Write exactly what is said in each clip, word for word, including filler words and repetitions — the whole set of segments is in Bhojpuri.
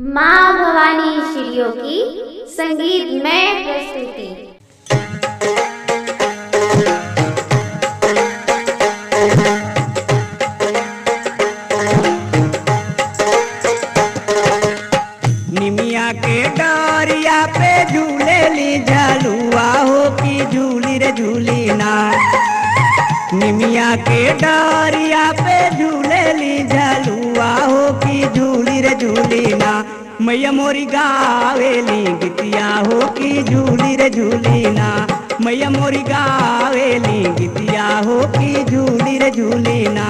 माँ भवानी स्टूडियो की संगीतमय प्रस्तुति। निमिया के डारिया पे झूले ली झलुआ हो की झूली रे झूली ना। निमिया के डारिया पे झूले ली झलुआ हो की झूली रे झूली ना। मैया मोरी गावेली गीतिया हो की झूली रे झूली ना। मैया मोरी गावेली गीतिया हो की झूली रे झूली ना।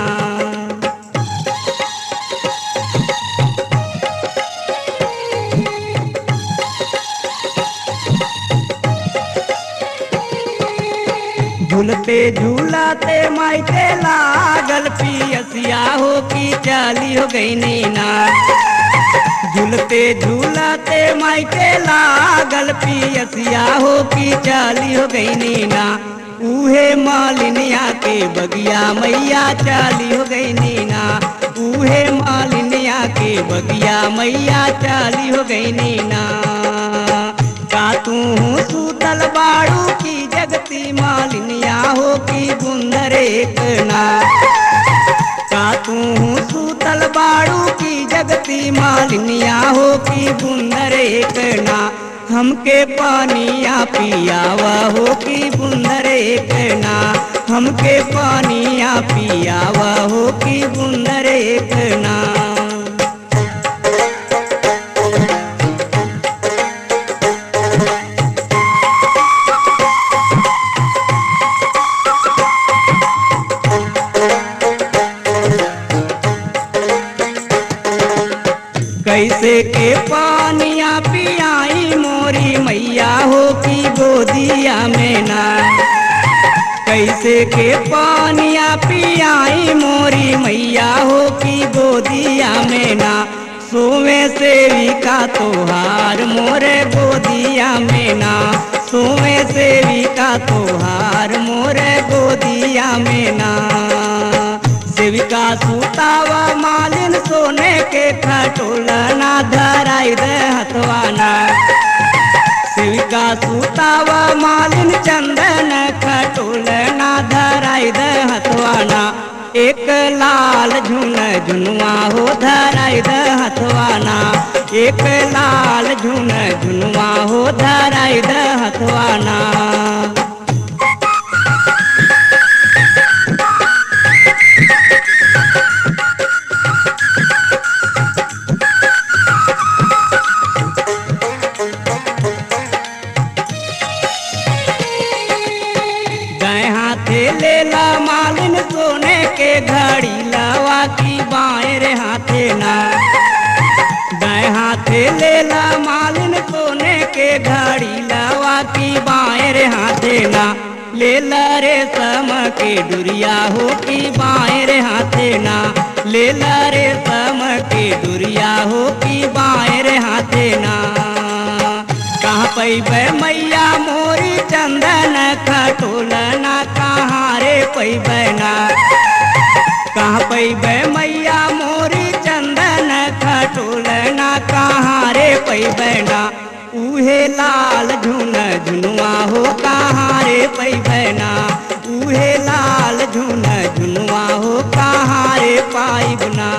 झूलते झूलाते मायके लागल पियसिया हो की चाली हो गई नीना। झूलते झूलाते मायके लागल पियसिया हो की चाली हो गई नीना। उहे मालिनिया के बगिया मैया चाली हो गई नीना। उहे मालिनिया के बगिया मैया चाली हो गई नीना। का तू सूतल बाड़ू की जगती मालिनिया हो की बुंदर एक ना। का तू सूतल बाड़ू की जगती मालिनिया हो की बुंदर एक ना। हमके पानिया पियावा हो की बुंदर एक ना। हमके पानिया पियावा हो की बुंदर एक ना। कैसे के पानिया पियाई मोरी मैया हो की गोदिया में ना। कैसे के पानिया पियाई मोरी मैया हो की गोदिया में ना। सोवे सेविका तोहार मोरे गोदिया में ना। सोवे सेविका तोहार मोरे गोदिया में ना। सेविका सुतावा मालिन सोने के खटोलना धराई दे हथवाना। सेविका सुतावा मालिन चंदन खटोलना धराई दे हथवाना। एक लाल झुन झुनवा हो धराई दे हथवाना। एक लाल झुन झुनवा हो धराई दे हथवाना। लेला मालिन सोने के घड़ी लवा की बाएं रे हाथे ना। दाएं हाथे लेला मालिन सोने के घड़ी लवा की बाएं रे हाथे ना। लेला रे सम के डुरिया हो की बाएं रे हाथे ना। लेला रे सम के डुरिया हो की बाएं रे हाथे ना। कहाँ पैबे मैया मोरी चंदन खटोलना कहाँ रे पैबे ना। कहाँ पैबे मैया मोरी चंदन खटोलना कहाँ रे पैबे ना। उहे लाल झुन झुनवा हो कहाँ रे पैबे ना। उहे लाल झुन झुनवा हो कहाँ रे पाइब ना।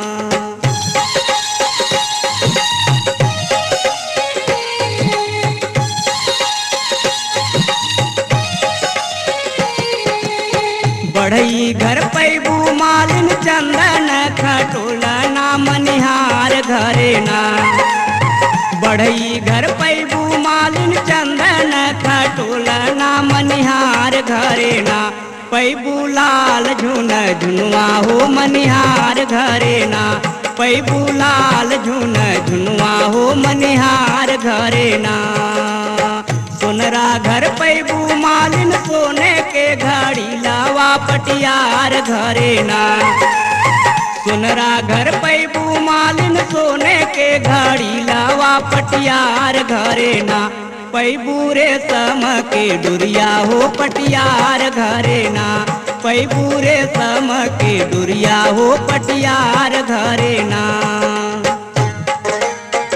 बढ़ई घर पैबू मालिन चंदन खटोलना मनिहार घरे ना। बढ़ई घर पैबू मालिन चंदन खटोलना मनिहार घरे ना। पैबू लाल झुन झुनवा हो मनिहार घरे ना। पैबू लाल झुन झुनवा हो मनिहार घरे ना। सोनरा घर पैबू मालिन सोने के घड़ी लावा पटियार घरे ना। सोनरा घर पैबू मालिन सोने के घड़ी लावा पटियार घरे ना। पैबू रे सम के डुरिया हो पटियार घरे ना। पैबू रे सम के डुरिया हो पटियार घरे ना।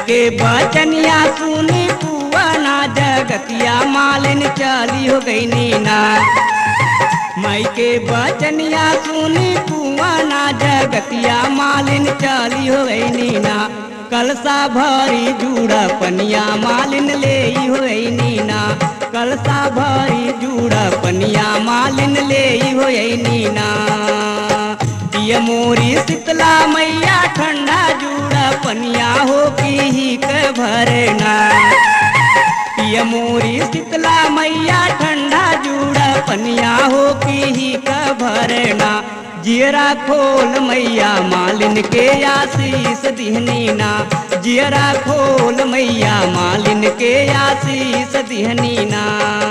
के बचनिया सुनी पुआना जगतिया मालिन चली हो गई नीना। माई के बचनिया सुनी पुआना जगतिया मालिन चली हो गई नीना। कलसा भरी जूड़ा पनिया मालिन ले हो गई नीना। कलसा भरी जूड़ा पनिया मालिन ले हो गई नीना। ये मोरी शीतला मैया ठंडा जूड़ा पनिया हो की ही के भरना। ये मोरी शीतला मैया ठंडा जूड़ा पनिया हो की ही के भरना। जियरा खोल मैया मालिन के आशीष दिहनी ना। जियरा खोल मैया मालिन के आशीष दिहनी ना।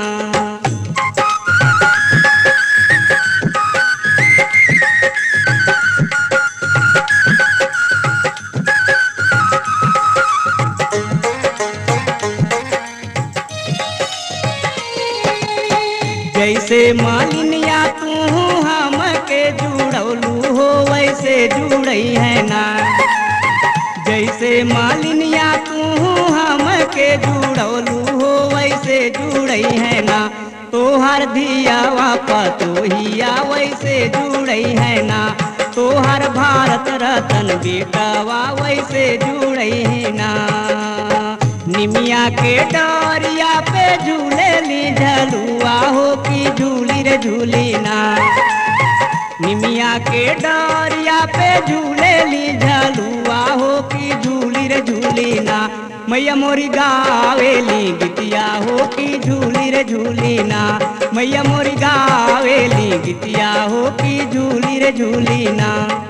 जैसे मालिनिया तू हम के जुड़ौलू हो वैसे जुड़ई है ना। जैसे मालिनिया तू हम के जुड़ौलू हो वैसे जुड़ई है ना। तोहर धियावा पतोहिया वैसे जुड़ई है ना। तोहर भारत रतन बेटावा वैसे जुड़ई है ना। निमिया के डरिया पे झूले ली झलुआ हो की झूली रे झूली ना। निमिया के डरिया पे झूले ली झलुआ हो की झूली रे झूली ना। मैया मोरी गावेली गीतिया हो की झूली रे झूली ना। मैया मोरी गावेली गीतिया हो की झूली रे झूली ना।